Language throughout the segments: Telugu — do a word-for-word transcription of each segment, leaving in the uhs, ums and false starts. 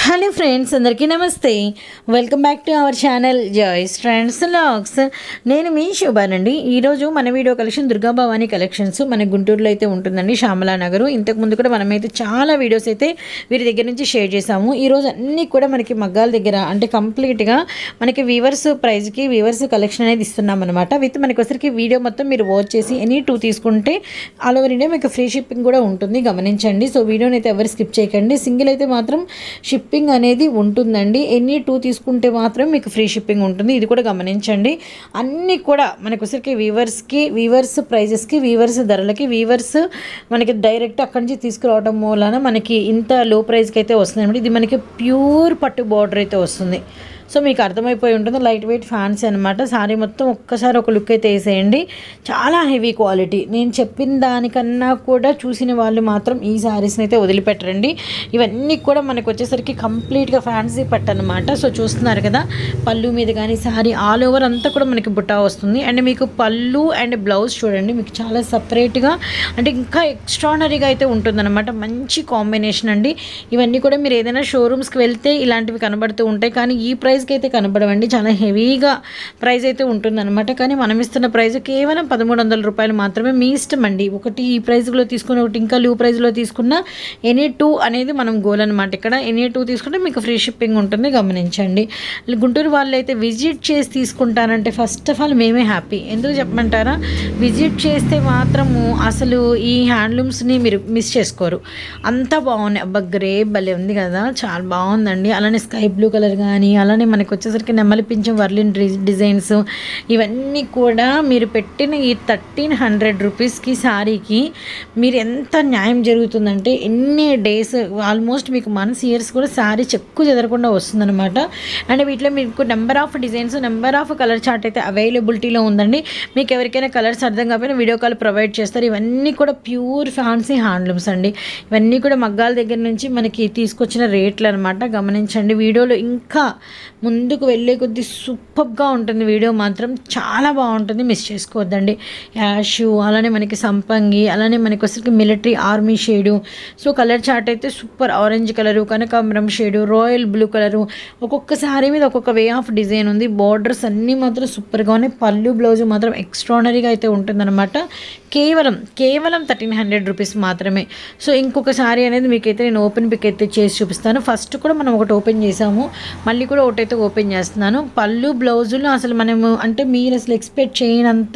హలో ఫ్రెండ్స్, అందరికీ నమస్తే. Welcome back to our channel Joy's trends vlogs. నేను మీ శోభానండి. ఈరోజు మన video collection Durga Bhavani collections మన గుంటూరులో అయితే ఉంటుందండి, శ్యామలా నగరు. ఇంతకుముందు కూడా మనమైతే చాలా వీడియోస్ అయితే వీరి దగ్గర నుంచి షేర్ చేసాము. ఈరోజు అన్నీ కూడా మనకి మగ్గాల దగ్గర అంటే కంప్లీట్గా మనకి వీవర్స్ ప్రైస్కి వీవర్స్ కలెక్షన్ అనేది ఇస్తున్నాం అనమాట. విత్ మనకి ఒకసారికి వీడియో మొత్తం మీరు వాచ్ చేసి ఎనీ టూ తీసుకుంటే ఆల్ ఓవర్ ఇండియా మీకు ఫ్రీ షిప్పింగ్ కూడా ఉంటుంది, గమనించండి. సో వీడియోని అయితే ఎవరు స్కిప్ చేయకండి. సింగిల్ అయితే మాత్రం షిప్పింగ్ అనేది ఉంటుందండి. ఎన్ని టూ తీసుకుంటే మాత్రం మీకు ఫ్రీ షిప్పింగ్ ఉంటుంది, ఇది కూడా గమనించండి. అన్నీ కూడా మనకు వచ్చరికి వీవర్స్కి వీవర్స్ ప్రైజెస్కి వీవర్స్ ధరలకి వీవర్స్ మనకి డైరెక్ట్ అక్కడి నుంచి తీసుకురావడం మూలన మనకి ఇంత లో ప్రైస్కి అయితే వస్తుందండి. ఇది మనకి ప్యూర్ పట్టు బార్డర్ అయితే వస్తుంది. సో మీకు అర్థమైపోయి ఉంటుంది, లైట్ వెయిట్ ఫ్యాన్సీ అనమాట. శారీ మొత్తం ఒక్కసారి ఒక లుక్ అయితే వేసేయండి, చాలా హెవీ క్వాలిటీ. నేను చెప్పిన దానికన్నా కూడా చూసిన వాళ్ళు మాత్రం ఈ శారీస్ని అయితే వదిలిపెట్టరండి. ఇవన్నీ కూడా మనకు వచ్చేసరికి కంప్లీట్గా ఫ్యాన్సీ పట్టు అనమాట. సో చూస్తున్నారు కదా, పళ్ళు మీద కానీ శారీ ఆల్ ఓవర్ అంతా కూడా మనకి బుట్టా వస్తుంది. అండ్ మీకు పళ్ళు అండ్ బ్లౌజ్ చూడండి, మీకు చాలా సపరేట్గా అంటే ఇంకా ఎక్స్ట్రానరీగా అయితే ఉంటుందన్నమాట. మంచి కాంబినేషన్ అండి. ఇవన్నీ కూడా మీరు ఏదైనా షోరూమ్స్కి వెళ్తే ఇలాంటివి కనబడుతూ ఉంటాయి, కానీ ఈ ప్రైస్ అయితే కనబడవండి. చాలా హెవీగా ప్రైస్ అయితే ఉంటుందన్నమాట. కానీ మనం ఇస్తున్న ప్రైస్ కేవలం పదమూడు వందల రూపాయలు మాత్రమే. మీ ఇష్టం అండి, ఒకటి ఈ ప్రైస్లో తీసుకున్న ఒకటి ఇంకా లూ ప్రైస్లో తీసుకున్న ఎనీ టూ అనేది మనం గోల్ అనమాట. ఇక్కడ ఎనీ టూ తీసుకుంటే మీకు ఫ్రీ షిప్పింగ్ ఉంటుంది, గమనించండి. గుంటూరు వాళ్ళు అయితే విజిట్ చేసి తీసుకుంటానంటే ఫస్ట్ ఆఫ్ ఆల్ మేమే హ్యాపీ. ఎందుకు చెప్పమంటారా, విజిట్ చేస్తే మాత్రము అసలు ఈ హ్యాండ్లూమ్స్ని మీరు మిస్ చేసుకోరు. అంతా బాగున్నాయి. అబ్బా గ్రే భలే ఉంది కదా, చాలా బాగుందండి. అలానే స్కై బ్లూ కలర్ కానీ, అలానే మనకి వచ్చేసరికి నెమలి పింఛం వర్లిన్ డిజైన్స్, ఇవన్నీ కూడా మీరు పెట్టిన ఈ థర్టీన్ హండ్రెడ్ రూపీస్కి శారీకి మీరు ఎంత న్యాయం జరుగుతుందంటే ఎన్ని డేస్ ఆల్మోస్ట్ మీకు మంత్స్ ఇయర్స్ కూడా శారీ చెక్కు చెదరకుండా వస్తుందన్నమాట. అండ్ వీటిలో మీకు number of designs number of colour chart అయితే అవైలబిలిటీలో ఉందండి. మీకు ఎవరికైనా కలర్స్ అర్థం కాకపోయినా వీడియో కాల్ ప్రొవైడ్ చేస్తారు. ఇవన్నీ కూడా ప్యూర్ ఫ్యాన్సీ హ్యాండ్లూమ్స్ అండి. ఇవన్నీ కూడా మగ్గాల దగ్గర నుంచి మనకి తీసుకొచ్చిన రేట్లు అనమాట, గమనించండి. వీడియోలో ఇంకా ముందుకు వెళ్ళే కొద్దీ సూపర్గా ఉంటుంది వీడియో మాత్రం, చాలా బాగుంటుంది, మిస్ చేసుకోవద్దండి. యాషు, అలానే మనకి సంపంగి, అలానే మనకి వచ్చరికి military army shade. So colour chart అయితే సూపర్. ఆరెంజ్ కలరు, కనకాంబరం షేడు, రాయల్ బ్లూ కలరు, ఒక్కొక్క శారీ మీద ఒక్కొక్క వే ఆఫ్ డిజైన్ ఉంది. బార్డర్స్ అన్నీ మాత్రం సూపర్గా ఉన్నాయి. పళ్ళు బ్లౌజ్ మాత్రం ఎక్స్ట్రానరీగా అయితే ఉంటుందన్నమాట. కేవలం కేవలం థర్టీన్ హండ్రెడ్ రూపీస్ మాత్రమే. సో ఇంకొక శారీ అనేది మీకైతే నేను ఓపెన్ పిక్ అయితే చేసి చూపిస్తాను. ఫస్ట్ కూడా మనం ఒకటి ఓపెన్ చేసాము, మళ్ళీ కూడా ఒకటైతే ఓపెన్ చేస్తున్నాను. పళ్ళు బ్లౌజులు అసలు మనము అంటే మీరు అసలు ఎక్స్పెక్ట్ చేయనంత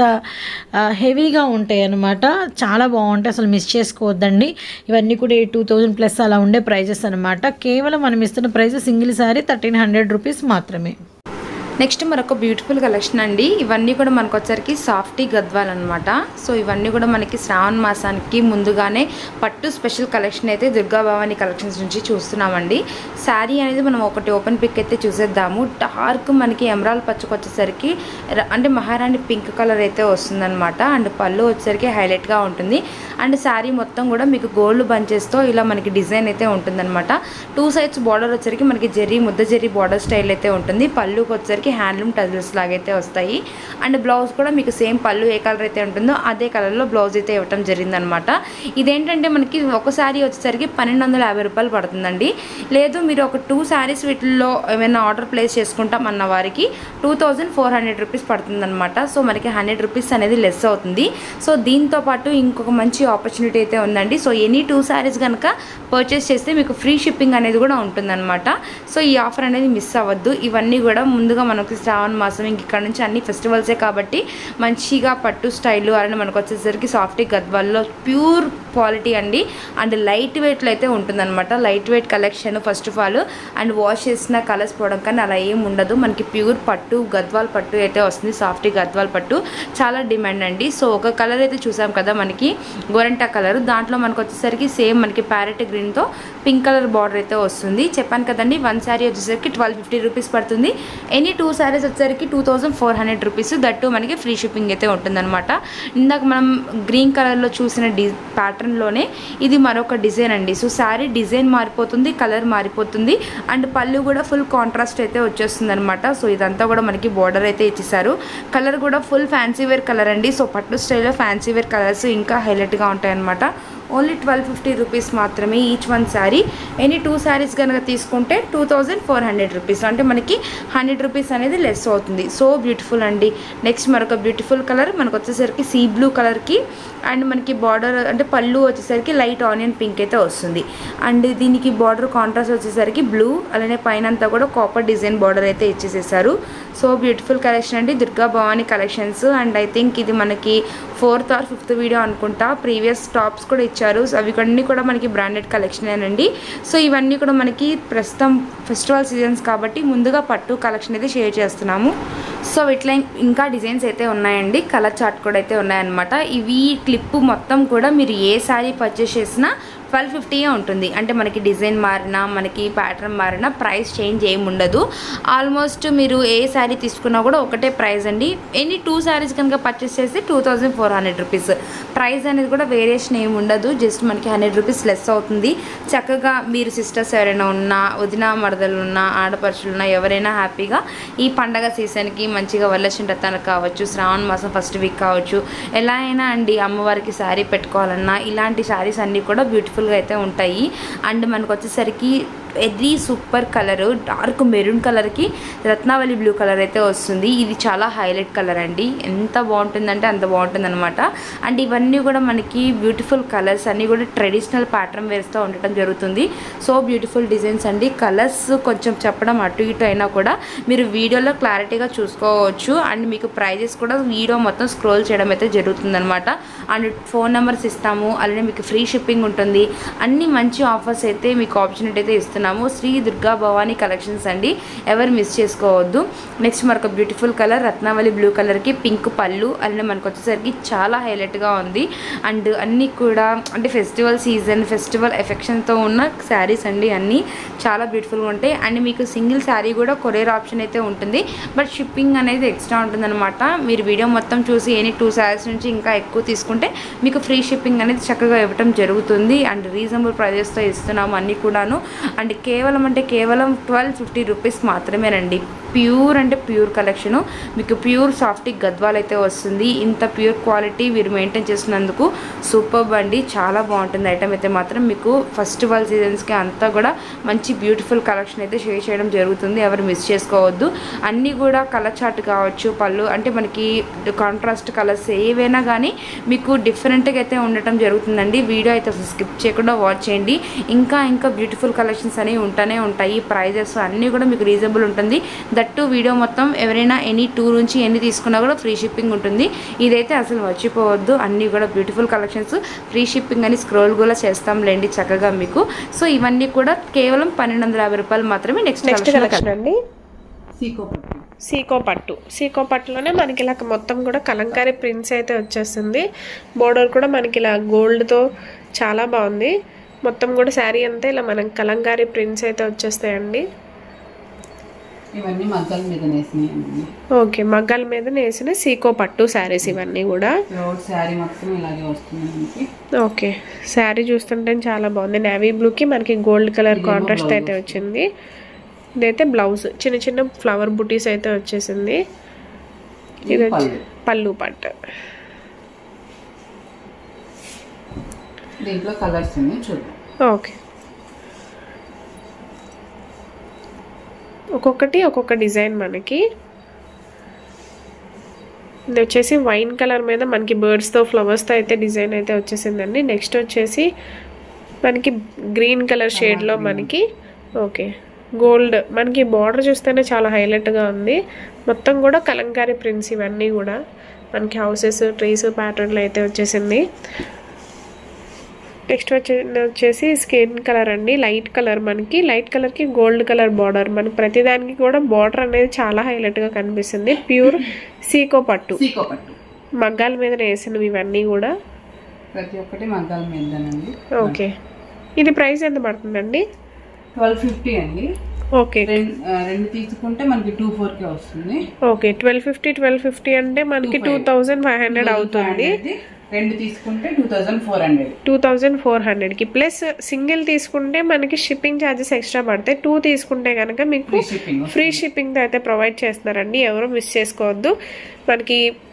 హెవీగా ఉంటాయి అన్నమాట, చాలా బాగుంటాయి, అసలు మిస్ చేసుకోవద్దండి. ఇవన్నీ కూడా టూ థౌజండ్ ప్లస్ అలా ఉండే ప్రైజెస్ అనమాట. కేవలం మనం ఇస్తున్న price single sari thirteen hundred rupees మాత్రమే. నెక్స్ట్ మరొక బ్యూటిఫుల్ కలెక్షన్ అండి. ఇవన్నీ కూడా మనకు వచ్చరికి సాఫ్టీ గద్వాల్ అనమాట. సో ఇవన్నీ కూడా మనకి శ్రావణ మాసానికి ముందుగానే పట్టు స్పెషల్ కలెక్షన్ అయితే దుర్గా భవానీ కలెక్షన్స్ నుంచి చూస్తున్నామండి. శారీ అనేది మనం ఒకటి ఓపెన్ పిక్ అయితే చూసేద్దాము. డార్క్ మనకి ఎమరాల్డ్ పచ్చకు వచ్చేసరికి అంటే మహారాణి పింక్ కలర్ అయితే వస్తుందన్నమాట. అండ్ పళ్ళు వచ్చేసరికి హైలైట్గా ఉంటుంది. అండ్ శారీ మొత్తం కూడా మీకు గోల్డ్ బంచెస్తో ఇలా మనకి డిజైన్ అయితే ఉంటుందన్నమాట. టూ సైడ్స్ బార్డర్ వచ్చరికి మనకి జెర్రీ ముద్ద జెర్రీ బార్డర్ స్టైల్ అయితే ఉంటుంది. పళ్ళుకి వచ్చరికి హ్యాండ్లూమ్ టజల్స్ లాగైతే వస్తాయి. అండ్ బ్లౌజ్ కూడా మీకు సేమ్ పళ్ళు ఏ కలర్ అయితే ఉంటుందో అదే కలర్లో బ్లౌజ్ అయితే ఇవ్వటం జరిగిందనమాట. ఇదేంటంటే మనకి ఒక శారీ వచ్చేసరికి పన్నెండు వందల యాభై రూపాయలు పడుతుందండి. లేదు మీరు ఒక టూ శారీస్ వీటిల్లో ఏమైనా ఆర్డర్ ప్లేస్ చేసుకుంటాం అన్న వారికి two thousand four hundred rupees పడుతుందన్నమాట. సో మనకి హండ్రెడ్ రూపీస్ అనేది లెస్ అవుతుంది. సో దీంతో పాటు ఇంకొక మంచి ఆపర్చునిటీ అయితే ఉందండి. సో ఎనీ టూ శారీస్ కనుక పర్చేస్ చేస్తే మీకు ఫ్రీ షిప్పింగ్ అనేది కూడా ఉంటుందన్నమాట. సో ఈ ఆఫర్ అనేది మిస్ అవ్వద్దు. ఇవన్నీ కూడా ముందుగా మనకి శ్రావణ మాసం ఇంక ఇక్కడ నుంచి అన్ని ఫెస్టివల్సే కాబట్టి మంచిగా పట్టు స్టైల్ అలానే మనకు వచ్చేసరికి సాఫ్టీ గద్వాల్లో ప్యూర్ క్వాలిటీ అండి. అండ్ లైట్ వెయిట్లో అయితే ఉంటుందన్నమాట. Light weight collection first of all. And wash చేసిన కలర్స్ పోవడం కానీ అలా ఏం ఉండదు. మనకి ప్యూర్ పట్టు గద్వాల్ పట్టు అయితే వస్తుంది. సాఫ్టీ గద్వాల్ పట్టు చాలా డిమాండ్ అండి. సో ఒక కలర్ అయితే చూసాం కదా మనకి గోరంటా కలర్, దాంట్లో మనకు వచ్చేసరికి సేమ్ మనకి ప్యారెట్ గ్రీన్తో పింక్ కలర్ బార్డర్ అయితే వస్తుంది. చెప్పాను కదండి, వన్ శారీ వచ్చేసరికి ట్వెల్వ్ ఫిఫ్టీ రూపీస్ పడుతుంది. ఎనీ టూ శారీస్ వచ్చేసరికి two thousand four hundred rupees, that మనకి ఫ్రీ షిప్పింగ్ అయితే ఉంటుందన్నమాట. ఇందాక మనం గ్రీన్ కలర్లో చూసిన డి ప్యాటర్న్లోనే ఇది మరొక డిజైన్ అండి. సో శారీ డిజైన్ మారిపోతుంది, కలర్ మారిపోతుంది. అండ్ పళ్ళు కూడా ఫుల్ కాంట్రాస్ట్ అయితే వచ్చేస్తుంది అనమాట. సో ఇదంతా కూడా మనకి బార్డర్ అయితే ఇచ్చేసారు. కలర్ కూడా ఫుల్ ఫ్యాన్సీ వేర్ కలర్ అండి. సో పట్టు స్టైల్లో ఫ్యాన్సీ వేర్ కలర్స్ ఇంకా హైలైట్గా ఉంటాయి అనమాట. ఓన్లీ ట్వెల్వ్ ఫిఫ్టీ రూపీస్ మాత్రమే each one sari. Any two saris కనుక తీసుకుంటే two thousand four hundred rupees, అంటే మనకి హండ్రెడ్ రూపీస్ అనేది లెస్ అవుతుంది. సో బ్యూటిఫుల్ అండి. నెక్స్ట్ మరొక బ్యూటిఫుల్ కలర్ మనకు వచ్చేసరికి సీ బ్లూ కలర్కి అండ్ మనకి బార్డర్ అంటే పళ్ళు వచ్చేసరికి లైట్ ఆనియన్ పింక్ అయితే వస్తుంది. అండ్ దీనికి బార్డర్ కాంట్రాస్ట్ వచ్చేసరికి బ్లూ, అలానే పైన అంతా కూడా కాపర్ డిజైన్ బార్డర్ అయితే ఇచ్చేసేసారు. సో బ్యూటిఫుల్ కలెక్షన్ అండి, Durga Bhavani collections. And I think ఇది మనకి ఫోర్త్ ఆర్ ఫిఫ్త్ వీడియో అనుకుంటా. ప్రీవియస్ టాప్స్ కూడా ఇచ్చారు, అవి అన్నీ కూడా మనకి బ్రాండెడ్ కలెక్షనేనండి. సో ఇవన్నీ కూడా మనకి ప్రస్తుతం ఫెస్టివల్ సీజన్స్ కాబట్టి ముందుగా పట్టు కలెక్షన్ అయితే షేర్ చేస్తున్నాము. సో ఇట్లా ఇంకా డిజైన్స్ అయితే ఉన్నాయండి, కలర్ చార్ట్ కూడా అయితే ఉన్నాయన్నమాట. ఇవి క్లిప్ మొత్తం కూడా మీరు ఏ శారీ పర్చేస్ చేసినా ట్వెల్వ్ ఫిఫ్టీయే ఉంటుంది. అంటే మనకి డిజైన్ మారినా మనకి ప్యాటర్న్ మారినా ప్రైస్ చేంజ్ ఏమి ఉండదు. ఆల్మోస్ట్ మీరు ఏ శారీ తీసుకున్నా కూడా ఒకటే ప్రైస్ అండి. ఎనీ టూ శారీస్ కనుక పర్చేస్ చేస్తే two thousand four hundred rupees. Price అనేది కూడా వేరియేషన్ ఏమి ఉండదు, జస్ట్ మనకి హండ్రెడ్ రూపీస్ లెస్ అవుతుంది. చక్కగా మీరు సిస్టర్స్ ఎవరైనా ఉన్నా, వదిన మరదలు ఉన్నా, ఆడపడుచులు ఉన్నా, ఎవరైనా హ్యాపీగా ఈ పండగ సీజన్కి మంచిగా వరలక్ష్మి వ్రతానికి కావచ్చు, శ్రావణ మాసం ఫస్ట్ వీక్ కావచ్చు, ఎలా అయినా అండి అమ్మవారికి శారీ పెట్టుకోవాలన్నా ఇలాంటి శారీస్ అన్నీ కూడా బ్యూటిఫుల్ అయితే ఉంటాయి. అండ్ మనకు వచ్చేసరికి very super colour, dark maroon కలర్కి రత్నావళి బ్లూ కలర్ అయితే వస్తుంది. ఇది చాలా హైలైట్ కలర్ అండి, ఎంత బాగుంటుందంటే అంత బాగుంటుంది అనమాట. అండ్ ఇవన్నీ కూడా మనకి బ్యూటిఫుల్ కలర్స్ అన్నీ కూడా ట్రెడిషనల్ ప్యాటర్న్ వేస్తూ ఉండటం జరుగుతుంది. సో బ్యూటిఫుల్ డిజైన్స్ అండి. కలర్స్ కొంచెం చెప్పడం అటు ఇటు అయినా కూడా మీరు వీడియోలో క్లారిటీగా చూసుకోవచ్చు. అండ్ మీకు ప్రైజెస్ కూడా వీడియో మొత్తం స్క్రోల్ చేయడం అయితే జరుగుతుంది అనమాట. అండ్ ఫోన్ నెంబర్స్ ఇస్తాము, అలానే మీకు ఫ్రీ షిప్పింగ్ ఉంటుంది. అన్ని మంచి ఆఫర్స్ అయితే మీకు ఆపర్చునిటీ అయితే ఇస్తున్నాము. శ్రీ దుర్గా భవానీ కలెక్షన్స్ అండి, ఎవరు మిస్ చేసుకోవద్దు. నెక్స్ట్ మరొక బ్యూటిఫుల్ కలర్ రత్నావళి బ్లూ కలర్కి పింక్ పళ్ళు, అలానే మనకు వచ్చేసరికి చాలా హైలైట్గా ఉంది. అండ్ అన్నీ కూడా అంటే ఫెస్టివల్ సీజన్ ఫెస్టివల్ ఎఫెక్షన్తో ఉన్న శారీస్ అండి, అన్నీ చాలా బ్యూటిఫుల్గా ఉంటాయి. అండ్ మీకు సింగిల్ శారీ కూడా కొరియర్ ఆప్షన్ అయితే ఉంటుంది, బట్ షిప్పింగ్ అనేది ఎక్స్ట్రా ఉంటుందన్నమాట. మీరు వీడియో మొత్తం చూసి ఎనీ టూ శారీస్ నుంచి ఇంకా ఎక్కువ తీసుకుంటే మీకు ఫ్రీ షిప్పింగ్ అనేది చక్కగా ఇవ్వటం జరుగుతుంది. అండ్ రీజనబుల్ ప్రైజెస్తో ఇస్తున్నాము అన్నీ కూడాను. అండ్ కేవలం అంటే కేవలం ట్వెల్వ్ ఫిఫ్టీ రూపీస్ మాత్రమేనండి. ప్యూర్ అంటే ప్యూర్ కలెక్షను, మీకు ప్యూర్ సాఫ్టీ గద్వాల్ అయితే వస్తుంది. ఇంత ప్యూర్ క్వాలిటీ మీరు మెయింటైన్ చేసినందుకు సూపర్బ్ అండి, చాలా బాగుంటుంది ఐటమ్ అయితే మాత్రం. మీకు ఫెస్టివల్ సీజన్స్కి అంతా కూడా మంచి బ్యూటిఫుల్ కలెక్షన్ అయితే షేర్ చేయడం జరుగుతుంది, ఎవరు మిస్ చేసుకోవద్దు. అన్నీ కూడా కలర్ చార్ట్ కావచ్చు, పళ్ళు అంటే మనకి కాంట్రాస్ట్ కలర్స్ ఏవైనా కానీ మీకు డిఫరెంట్గా అయితే ఉండటం జరుగుతుందండి. వీడియో అయితే స్కిప్ చేయకుండా వాచ్ చేయండి, ఇంకా ఇంకా బ్యూటిఫుల్ కలెక్షన్స్ అనేవి ఉంటూనే ఉంటాయి. ప్రైజెస్ అన్నీ కూడా మీకు రీజనబుల్ ఉంటుంది. దట్టు వీడియో మొత్తం ఎవరైనా ఎనీ టూ నుంచి ఎన్ని తీసుకున్నా కూడా ఫ్రీ షిప్పింగ్ ఉంటుంది. ఇదైతే అసలు మర్చిపోవద్దు. అన్నీ కూడా బ్యూటిఫుల్ కలెక్షన్స్, ఫ్రీ షిప్పింగ్ అని స్క్రోల్ కూడా చేస్తాంలేండి చక్కగా మీకు. సో ఇవన్నీ కూడా కేవలం పన్నెండు వందల యాభై రూపాయలు మాత్రమే. నెక్స్ట్ నెక్స్ట్ కలెక్షన్ అండి సీకో పట్టు. సీకో పట్టు సీకో పట్టులోనే మనకి ఇలా మొత్తం కూడా కలంకారీ ప్రింట్స్ అయితే వచ్చేస్తుంది. బోర్డర్ కూడా మనకి ఇలా గోల్డ్తో చాలా బాగుంది. మొత్తం కూడా శారీ అంతా ఇలా మనకి కలంకారీ ప్రింట్స్ అయితే వచ్చేస్తాయండి. ఇవన్నీ మగ్గాల మీద నేసినాయండి. ఓకే, మగ్గాల మీద నేసిన సీకో పట్టు శారీస్ ఇవన్నీ కూడా. రోడ్ శారీ మొత్తం ఇలాగే వస్తుంది మనకి. ఓకే, శారీ చూస్తుంటే చాలా బాగుంది. నేవీ బ్లూకి మనకి గోల్డ్ కలర్ కాంట్రాస్ట్ అయితే వచ్చింది. ఇదైతే బ్లౌజ్, చిన్న చిన్న ఫ్లవర్ బుటీస్ అయితే వచ్చేసింది. ఇది పళ్ళు పట్టు. దీంట్లో కలర్స్ ఉన్నాయి చూద్దాం. ఓకే, ఒక్కొక్కటి ఒక్కొక్క డిజైన్ మనకి. ఇది వచ్చేసి వైన్ కలర్ మీద మనకి బర్డ్స్తో ఫ్లవర్స్తో అయితే డిజైన్ అయితే వచ్చేసిందండి. నెక్స్ట్ వచ్చేసి మనకి గ్రీన్ కలర్ షేడ్లో మనకి ఓకే గోల్డ్, మనకి బార్డర్ చూస్తేనే చాలా హైలైట్గా ఉంది. మొత్తం కూడా కలంకారీ ప్రింట్స్ ఇవన్నీ కూడా మనకి హౌసెస్ ట్రీస్ ప్యాటర్న్లో అయితే వచ్చేసింది. నెక్స్ట్ వచ్చే వచ్చేసి స్కిన్ కలర్ అండి, లైట్ కలర్. మనకి లైట్ కలర్కి గోల్డ్ కలర్ బార్డర్, మనకి ప్రతిదానికి కూడా బార్డర్ అనేది చాలా హైలైట్గా కనిపిస్తుంది. ప్యూర్ సీకో పట్టు, సీకో పట్టు మగ్గాల మీద వేసినవి ఇవన్నీ కూడా. ప్రతి ఒక్కటి మగ్గాల మీదనండి. ఓకే, ఇది ప్రైస్ ఎంత పడుతుందండి? ట్వెల్వ్ ఫిఫ్టీ అండి. ఓకే, రెండు తీసుకుంటే మనకి టూ ఫోర్ కే వస్తుంది. Okay, twelve fifty twelve fifty అంటే మనకి టూ థౌజండ్ ఫైవ్ హండ్రెడ్ అవుతుంది. రెండు తీసుకుంటే two thousand four hundred two thousand four హండ్రెడ్కి ప్లస్ సింగిల్ తీసుకుంటే మనకి షిప్పింగ్ ఛార్జెస్ ఎక్స్ట్రా పడతాయి. టూ తీసుకుంటే కనుక మీకు ఫ్రీ షిప్పింగ్తో అయితే ప్రొవైడ్ చేస్తున్నారండి, ఎవరు మిస్ చేసుకోవద్దు. మనకి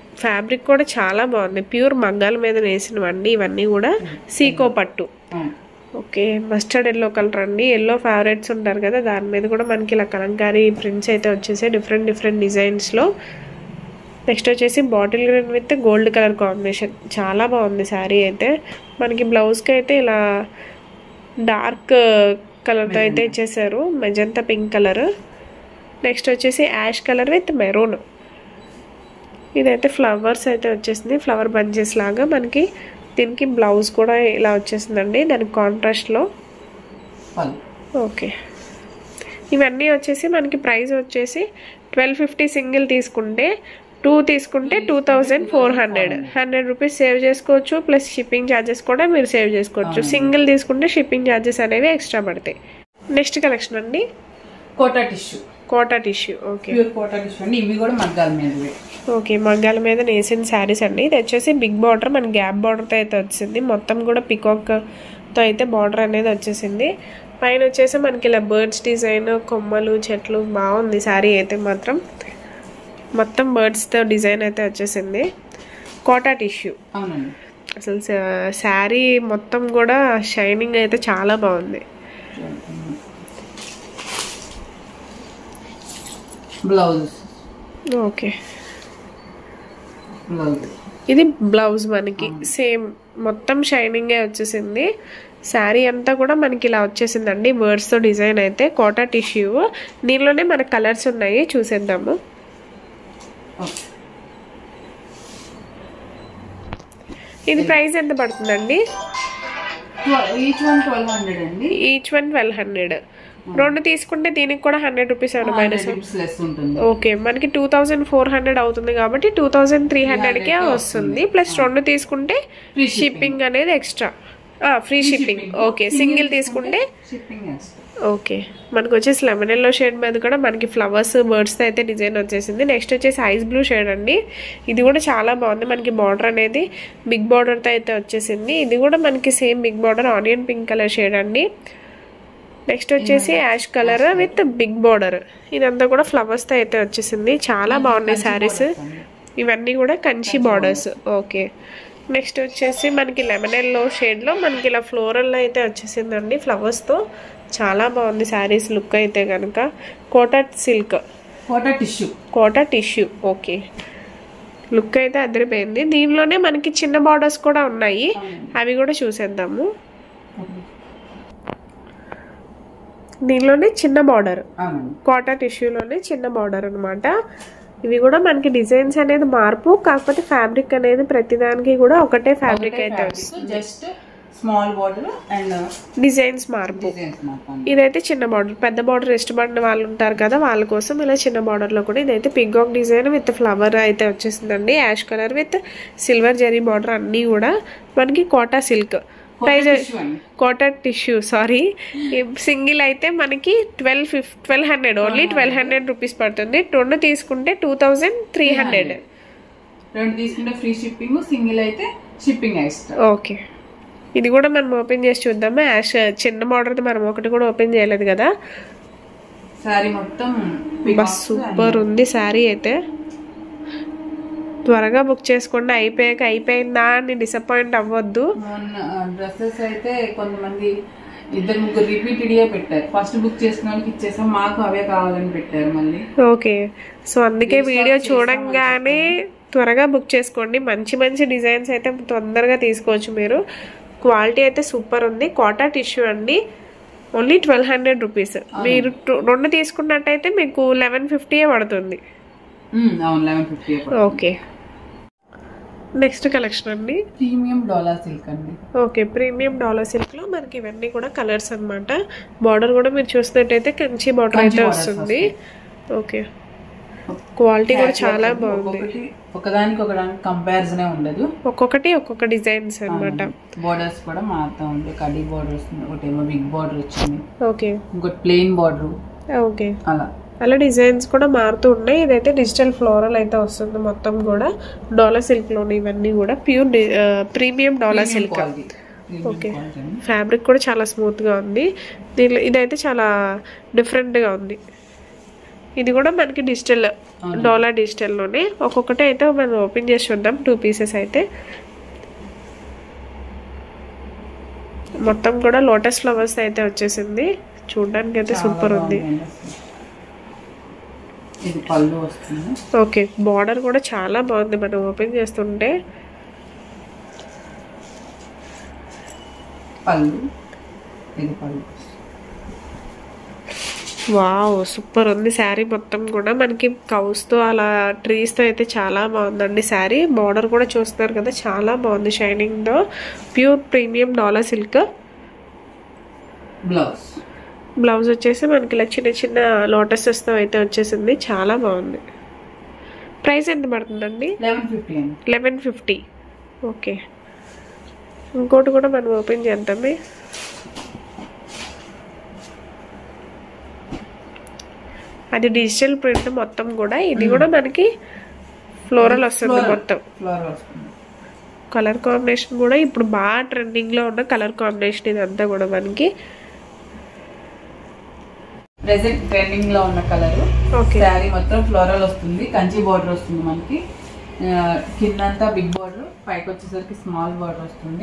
ఫ్యాబ్రిక్ కూడా చాలా బాగుంది, ప్యూర్ మగ్గాల మీద వేసినవండి ఇవన్నీ కూడా. సీకో పట్టు. ఓకే, మస్టర్డ్ ఎల్లో కలర్ అండి. ఎల్లో ఫేవరెట్స్ ఉంటారు కదా, దాని మీద కూడా మనకి ఇలా కలంకారీ ప్రింట్స్ అయితే వచ్చేసాయి డిఫరెంట్ డిఫరెంట్ డిజైన్స్లో. నెక్స్ట్ వచ్చేసి bottle green with gold colour combination, చాలా బాగుంది శారీ అయితే. మనకి బ్లౌజ్కి అయితే ఇలా డార్క్ కలర్తో అయితే ఇచ్చేసారు, మెజంతా పింక్ కలర్. నెక్స్ట్ వచ్చేసి యాష్ కలర్ విత్ మెరూన్. ఇదైతే ఫ్లవర్స్ అయితే వచ్చేసింది, ఫ్లవర్ బంచెస్ లాగా. మనకి దీనికి బ్లౌజ్ కూడా ఇలా వచ్చేసిందండి దానికి కాంట్రాస్ట్లో. ఓకే, ఇవన్నీ వచ్చేసి మనకి ప్రైస్ వచ్చేసి ట్వెల్వ్ ఫిఫ్టీ సింగిల్ తీసుకుంటే, టూ తీసుకుంటే two thousand four hundred hundred rupees save చేసుకోవచ్చు. ప్లస్ షిప్పింగ్ ఛార్జెస్ కూడా మీరు సేవ్ చేసుకోవచ్చు. సింగిల్ తీసుకుంటే షిప్పింగ్ ఛార్జెస్ అనేవి ఎక్స్ట్రా పడతాయి. నెక్స్ట్ కలెక్షన్ అండి Kota tissue. Kota tissue. Okay, pure Kota tissue అండి. ఇవి కూడా మగ్గాల మీద. ఓకే, మగ్గాల మీద నేసిన శారీస్ అండి. ఇది వచ్చేసి బిగ్ బార్డర్, మన గ్యాప్ బార్డర్తో అయితే వచ్చింది. మొత్తం కూడా పికాక్తో అయితే బార్డర్ అనేది వచ్చేసింది. పైన వచ్చేసి మనకి ఇలా బర్డ్స్ డిజైన్, కొమ్మలు, చెట్లు, బాగుంది శారీ అయితే మాత్రం. మొత్తం బర్డ్స్తో డిజైన్ అయితే వచ్చేసింది. కోటా టిష్యూ. అవునండి, అసలు శారీ మొత్తం కూడా షైనింగ్ అయితే చాలా బాగుంది. బ్లౌజ్. Okay, blouse. ఇది బ్లౌజ్ మనకి సేమ్ మొత్తం షైనింగే వచ్చేసింది. శారీ అంతా కూడా మనకి ఇలా వచ్చేసిందండి బర్డ్స్తో డిజైన్ అయితే. కోటా టిష్యూ, దీనిలోనే మన కలర్స్ ఉన్నాయి, చూసేద్దాము. ఇది ప్రైస్ ఎంత పడుతుందండి? ఈచ్ వన్ ట్వెల్వ్ హండ్రెడ్ అండి. Each one twelve hundred. రెండు తీసుకుంటే దీనికి కూడా హండ్రెడ్ రూపీస్ ఏమైనా మైనస్ ఉంటుంది. ఓకే, మనకి టూ థౌజండ్ ఫోర్ హండ్రెడ్ అవుతుంది కాబట్టి టూ థౌజండ్ త్రీ హండ్రెడ్కే వస్తుంది. ప్లస్ రెండు తీసుకుంటే షిప్పింగ్ అనేది extra, free shipping. Okay, single తీసుకుంటే ఓకే. మనకు వచ్చేసి లెమన్ ఎల్లో షేడ్ మీద కూడా మనకి ఫ్లవర్స్ బర్డ్స్తో అయితే డిజైన్ వచ్చేసింది. నెక్స్ట్ వచ్చేసి ఐస్ బ్లూ షేడ్ అండి. ఇది కూడా చాలా బాగుంది, మనకి బార్డర్ అనేది బిగ్ బార్డర్తో అయితే వచ్చేసింది. ఇది కూడా మనకి same big border, onion pink colour shade అండి. నెక్స్ట్ వచ్చేసి ash colour with big border, ఇదంతా కూడా ఫ్లవర్స్తో అయితే వచ్చేసింది. చాలా బాగున్నాయి శారీస్, ఇవన్నీ కూడా కంచి బార్డర్స్. ఓకే, నెక్స్ట్ వచ్చేసి మనకి లెమన్ ఎల్లో షేడ్లో మనకి ఇలా ఫ్లోరల్ అయితే వచ్చేసిందండి ఫ్లవర్స్తో. చాలా బాగుంది శారీస్ లుక్ అయితే కనుక. Kota silk, Kota tissue. Kota tissue. Okay, look అయితే అదిరిపోయింది. దీనిలోనే మనకి చిన్న బార్డర్స్ కూడా ఉన్నాయి, అవి కూడా చూసేద్దాము. దీనిలోనే చిన్న బార్డర్, కోటా టిష్యూలోనే చిన్న బార్డర్ అనమాట. ఇవి కూడా మనకి డిజైన్స్ అనేది మార్పు, కాకపోతే ఫ్యాబ్రిక్ అనేది ప్రతిదానికి కూడా ఒకటే ఫ్యాబ్రిక్ అయితే వస్తుంది. Just small border and designs మార్పు. ఇదైతే చిన్న బార్డర్, పెద్ద బార్డర్ ఇష్టపడిన వాళ్ళు ఉంటారు కదా వాళ్ళ కోసం ఇలా చిన్న బార్డర్ లో కూడా. ఇదైతే పికాక్ డిజైన్ విత్ ఫ్లవర్ అయితే వచ్చేసిందండి, ash colour with silver zari border. అన్ని కూడా మనకి Kota silk. Price Kota tissue sari, single అయితే మనకి twelve fif twelve hundred only twelve hundred rupees పడుతుంది. రెండు తీసుకుంటే టూ థౌజండ్ త్రీ హండ్రెడ్ రెండు తీసుకుంటే ఫ్రీ షిప్పింగ్, సింగిల్ అయితే షిప్పింగ్ ఎక్స్ట్రా. ఓకే, ఇది కూడా మనం ఓపెన్ చేసి చూద్దాము. యాష్ చిన్న బార్డర్ మనం ఒకటి కూడా ఓపెన్ చేయలేదు కదా. శారీ మొత్తం బస్ సూపర్ ఉంది శారీ అయితే. త్వరగా బుక్ చేసుకోండి, అయిపోయాక అయిపోయిందా అని డిసప్పాయింట్ అవ్వద్దు. డ్రెస్సెస్ అయితే కొంతమంది ఇద్దరు ముగ్గురు రిపీటెడ్ గా పెట్టారు. ఫస్ట్ బుక్ చేసుకున్న వాళ్ళకి ఇచ్చేసాం, మాకు అవే కావాలని పెట్టారు మళ్ళీ. ఓకే, సో అందుకే వీడియో చూడంగానే త్వరగా బుక్ చేసుకోండి. మంచి మంచి డిజైన్స్ అయితే తొందరగా తీసుకోవచ్చు మీరు. క్వాలిటీ అయితే సూపర్ ఉంది. కోటా టిష్యూ అండి, ఓన్లీ ట్వెల్వ్ హండ్రెడ్ రూపీస్. మీరు రెండు తీసుకున్నట్టయితే మీకు లెవెన్ ఫిఫ్టీ పడుతుంది. ఓకే, నెక్స్ట్ కలెక్షన్ అండి ప్రీమియం డాలర్ సిల్క్ అండి. ఓకే, ప్రీమియం డాలర్ సిల్క్ లో మనకి ఇవన్నీ కూడా కలర్స్ అనమాట. బార్డర్ కూడా మీరు చూసినట్టయితే కంచి బార్డర్ అయితే వస్తుంది. ఓకే, క్వాలిటీ కూడా చాలా బాగుంది. ఒకదానికి ఒకదానికి కంపారిజన్ ఉండదు, ఒక్కొక్కటి ఒక్కొక్క డిజైన్స్ అనమాట. బోర్డర్స్ కూడా మారుతూ ఉంటాయి. కడీ బోర్డర్స్, ఒకటేమో బిగ్ బోర్డర్ వచ్చింది, ఓకే, ఇంకోటి ప్లెయిన్ బోర్డర్. ఓకే, అలా అలా డిజైన్స్ కూడా మారుతూ ఉన్నాయి. ఇదైతే డిజిటల్ ఫ్లోరల్ అయితే వస్తుంది మొత్తం కూడా. డాలర్ సిల్క్ లోని ఇవన్నీ కూడా pure premium dollar silk. Okay, fabric కూడా చాలా స్మూత్ గా ఉంది. దీనిలో ఇదైతే చాలా డిఫరెంట్ గా ఉంది. ఇది కూడా మనకి డిజిటల్ డోలా డిజిటల్లోనే. ఒక్కొక్కటి అయితే మనం ఓపెన్ చేసి చూద్దాం. టూ పీసెస్ అయితే మొత్తం కూడా లోటస్ ఫ్లవర్స్ అయితే వచ్చేసింది. చూడడానికి అయితే సూపర్ ఉంది. ఇది పళ్ళు వస్తుంది. ఓకే, బార్డర్ కూడా చాలా బాగుంది మనం ఓపెన్ చేస్తుంటే. పళ్ళు ఇది పళ్ళు. వావ్, సూపర్ ఉంది శారీ మొత్తం కూడా. మనకి కౌస్తో అలా ట్రీస్తో అయితే చాలా బాగుందండి శారీ. బార్డర్ కూడా చూస్తున్నారు కదా, చాలా బాగుంది షైనింగ్తో. Pure premium dola silk. Blouse blouse వచ్చేసి మనకి ఇలా చిన్న చిన్న లోటసెస్తో అయితే వచ్చేసింది. చాలా బాగుంది. ప్రైస్ ఎంత పడుతుందండి? లెవెన్ ఫిఫ్టీ అండి. Eleven fifty okay. ఇంకోటి కూడా మనం ఓపెన్ చేద్దామే. అది డిజిటల్ ప్రింట్ మొత్తం కూడా. ఇది కూడా మనకి ఫ్లోరల్ వస్తుంది మొత్తం. కలర్ కాంబినేషన్ కూడా ఇప్పుడు బాగా ట్రెండింగ్లో ఉన్న కలర్ కాంబినేషన్ ఇదంతా కూడా మనకి. ప్రెసెంట్ ట్రెండింగ్ లో ఉన్న కలర్. శారీ మొత్తం ఫ్లోరల్ వస్తుంది. కంచి బార్డర్ వస్తుంది మనకి. కిందంతా బిగ్ బార్డర్, పైకి వచ్చేసరికి స్మాల్ బార్డర్ వస్తుంది.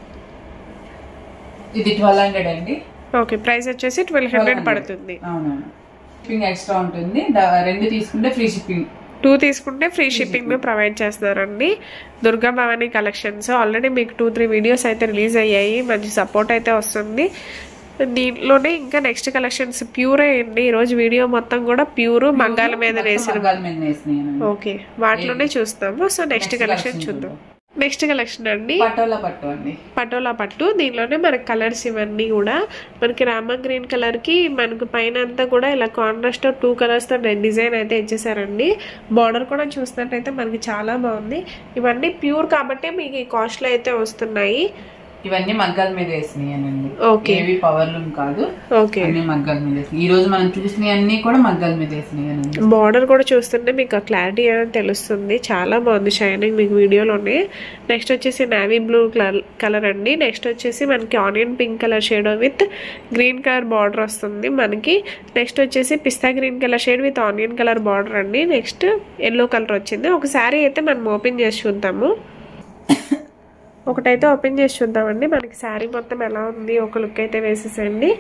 ఇది ట్వెల్వ్ హండ్రెడ్ అండి. ఓకే, ప్రైస్ వచ్చేసి ట్వెల్వ్ హండ్రెడ్ పడుతుంది. అవునవును. షిప్పింగ్ ఎక్స్ట్రా ఉంటుంది. రెండు తీసుకుంటే ఫ్రీ షిప్పింగ్. టూ తీసుకుంటే ఫ్రీ షిప్పింగ్ ప్రొవైడ్ చేస్తున్నారండి. దుర్గా భవానీ కలెక్షన్స్. ఆల్రెడీ మీకు టూ త్రీ వీడియోస్ అయితే రిలీజ్ అయ్యాయి. మంచి సపోర్ట్ అయితే వస్తుంది. దీంట్లోనే ఇంకా నెక్స్ట్ కలెక్షన్స్ ప్యూరే అండి. ఈరోజు వీడియో మొత్తం కూడా ప్యూర్ మగ్గాల మీద వేసిన. ఓకే, వాటిలోనే చూస్తాము. సో నెక్స్ట్ కలెక్షన్ చూద్దాం. నెక్స్ట్ కలెక్షన్ అండి పటోలా పట్టు అండి. పటోలా పట్టు. దీనిలోనే మనకి కలర్స్ ఇవన్నీ కూడా మనకి రామా గ్రీన్ కలర్ కి మనకు పైన అంతా కూడా ఇలా కాంట్రాస్ట్ టూ కలర్స్ తో డిజైన్ అయితే ఇచ్చేసారండి. బార్డర్ కూడా చూసినట్టయితే మనకి చాలా బాగుంది. ఇవన్నీ ప్యూర్ కాబట్టి మీకు ఈ కాస్ట్ లో అయితే వస్తున్నాయి. ఇవన్నీ మగ్గాల మీద వేసినాయనండి. ఓకే, ఏవి పవర్ లూమ్ కాదు. ఓకే, అన్ని మగ్గాల మీద వేసినాయి. ఈ రోజు మనం చూసినవి అన్ని కూడా మగ్గాల మీద వేసినాయనండి. బార్డర్ కూడా చూస్తుంటే మీకు ఆ క్లారిటీ అనేది తెలుస్తుంది. చాలా బాగుంది షైనింగ్ మీకు వీడియోలోనే. నెక్స్ట్ వచ్చేసి నావీ బ్లూ కలర్ అండి. నెక్స్ట్ వచ్చేసి మనకి onion pink colour shade with green colour border వస్తుంది మనకి. నెక్స్ట్ వచ్చేసి pista green colour shade with onion colour border అండి. నెక్స్ట్ ఎల్లో కలర్ వచ్చింది. ఒక శారీ అయితే మనం ఓపెన్ చేసి చూద్దాము. ఒకటైతే ఓపెన్ చేసి చూద్దామండి. మనకి శారీ మొత్తం ఎలా ఉంది ఒక లుక్ అయితే వేసేసండి.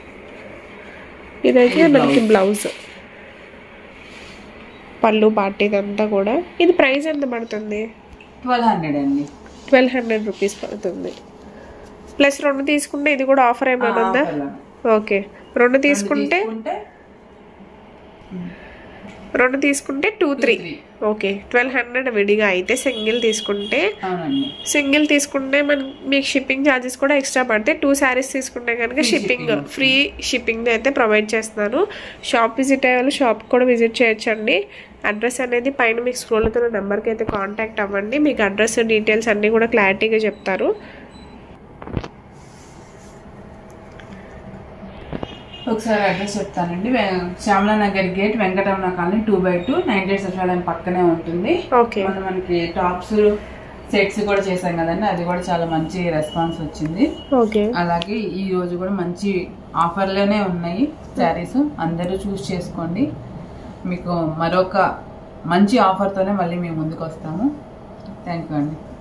ఇదైతే మనకి బ్లౌజ్, పళ్ళు పార్ట్ ఇదంతా కూడా. ఇది ప్రైస్ ఎంత పడుతుంది? ట్వెల్వ్ హండ్రెడ్ అండి. ట్వెల్వ్ హండ్రెడ్ రూపీస్ పడుతుంది. ప్లస్ రెండు తీసుకుంటే ఇది కూడా ఆఫర్ ఏమైనా ఉందా? ఓకే, రెండు తీసుకుంటే రెండు తీసుకుంటే two three okay twelve hundred విడిగా. అయితే సింగిల్ తీసుకుంటే సింగిల్ తీసుకుంటే మన మీకు షిప్పింగ్ ఛార్జెస్ కూడా ఎక్స్ట్రా పడతాయి. టూ శారీస్ తీసుకుంటే కనుక షిప్పింగ్ ఫ్రీ షిప్పింగ్ అయితే ప్రొవైడ్ చేస్తున్నాను. షాప్ విజిట్ అయ్యే వాళ్ళు షాప్ కూడా విజిట్ చేయొచ్చండి. అడ్రస్ అనేది పైన మీకు స్క్రోల్ అవుతున్న నెంబర్కి అయితే కాంటాక్ట్ అవ్వండి. మీకు అడ్రస్ డీటెయిల్స్ అన్నీ కూడా క్లారిటీగా చెప్తారు. ఒకసారి అడ్రస్ చెప్తానండి. Shyamala Nagar gate, Venkataramana colony, two by two, nine days సచివాలయం పక్కనే ఉంటుంది. మనం మనకి టాప్స్ సెట్స్ కూడా చేసాం కదండి, అది కూడా చాలా మంచి రెస్పాన్స్ వచ్చింది. అలాగే ఈ రోజు కూడా మంచి ఆఫర్లోనే ఉన్నాయి శారీస్. అందరూ చూస్ చేసుకోండి. మీకు మరొక మంచి ఆఫర్తోనే మళ్ళీ మేము ముందుకు వస్తాము. థ్యాంక్ యూ అండి.